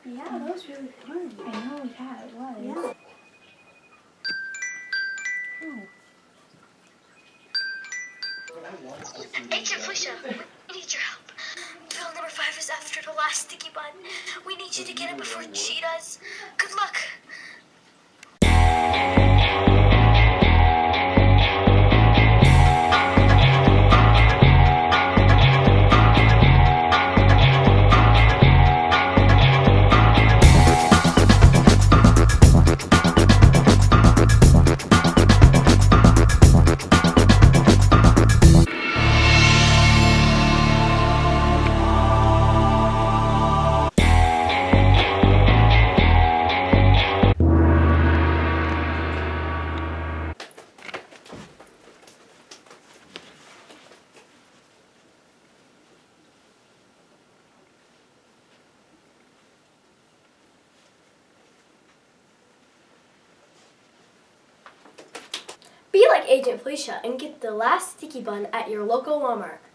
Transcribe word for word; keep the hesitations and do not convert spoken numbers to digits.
Yeah, that was really fun. I know, yeah, it was. Yeah. Oh. Agent Felicia, we need your help. Bill number five is after the last sticky bun. We need you to get it before she does. Good luck. Be like Agent Felicia and get the last sticky bun at your local Walmart.